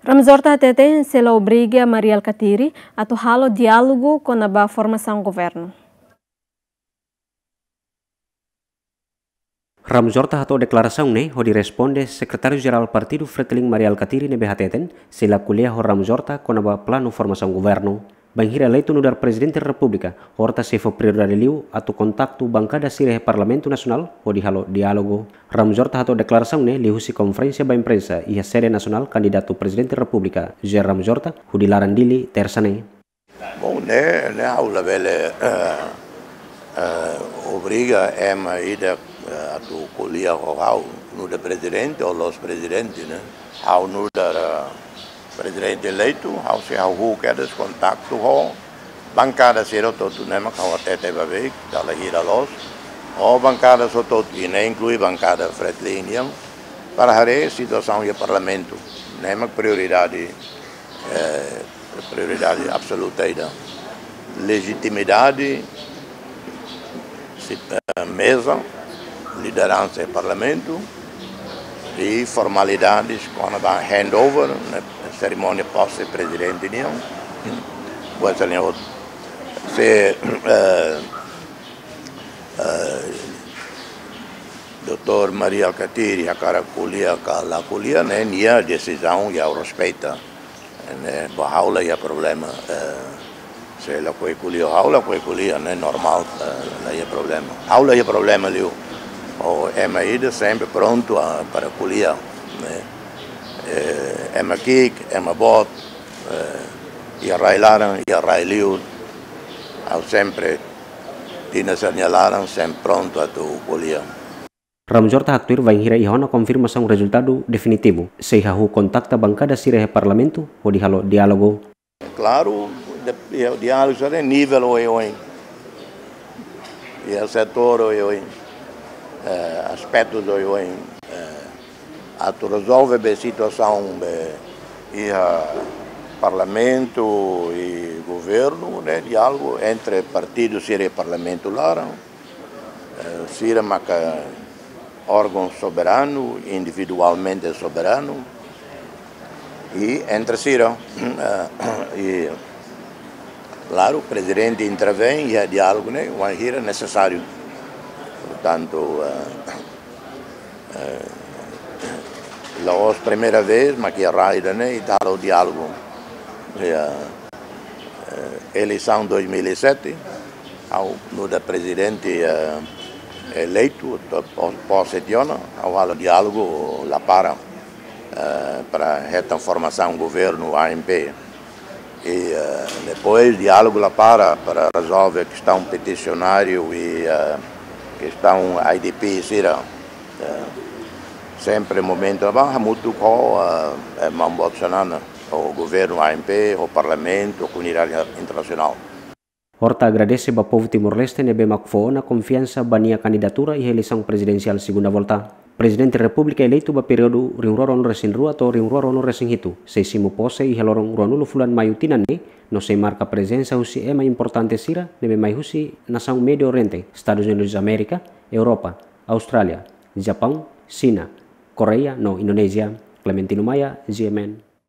Ramzorta Tete se la obriga a Maria Alcatiri a halo diálogo com a formação governo. Ramzorta hato declaração ne ho responde secretário-geral partido Fretilin Maria Alcatiri ne behateten se la kuliah ho Ramzorta com a plano formação governo. Banhira eleito no dar presidente da República, horta se for prioridade liu atau contacto bancada sireh Parlamento Nacional o di halo diálogo. Ramzorta hato declaração ne liu si conferência ba imprensa e a sede nacional candidato presidente da República, Ger Ramzorta, ho dilarang dili tersane. Bom, ne aula vele obriga ema ida atu kuliah ho hau no da presidente ou los presidentes, né? Hau no da presidente eleito, hau se hau quedas contacto ho bancada sero todo nema kau tete babe dala hira los o bancada so todo e ne inclui bancada Fretilin para hare situação e parlamento nema prioridade absoluta ida legitimidade mesa liderança e parlamento e formalidades com a handover na cerimônia posse presidente niam buat se Dr. Maria Alcatiri akara kuliah kala kuliah né nia decisão e respeita né bahaula e problema se la kuliah aula kuliah né normal lá é problema aula é problema liu o ema ida sempre pronto para kuliah né ema kik ema bot e arrailaram e arrailiu ao sempre tina señalaram sempre pronto a tu kuliah. Ramzorta Haktuir vai hira ihona confirmação resultado definitivo se hahu contacta bancada sireh Parlamento o di halo diálogo. Claro, o diálogo é nível hoje e o setor hoje aspectos hoje a tu resolve a situação e Parlamento e governo, né, diálogo entre partidos sireh Parlamento lá, sireh maka órgão soberano, individualmente soberano, e entre sireh e claro, o presidente intervém e é diálogo, né, é necessário. Portanto, a primeira vez, mas que a raida, né, e tal o diálogo, eleição 2007, no da presidente eleito, pós-sediona, ao diálogo lá para a transformação do governo AMP. E depois diálogo lá para resolver a questão peticionário e questão IDP, sempre momento lá, muito com a mambotsonana, o governo AMP, o parlamento, a comunidade internacional. Horta agradece ao povo Timor-Leste nebe makfo na confiança bania candidatura e eleição presidencial segunda volta. Presidente da República eleito ba período ringroron resin rua atau ringroron resin hitu. Seisimo pose e helorong ruanulo fulan mayu tinane no se marca presença husi ema importante sira nebe mai husi nação Médio Oriente, Estados Unidos da América, Europa, Austrália, Japão, China, Korea no Indonesia. Clementino Maya, GMN.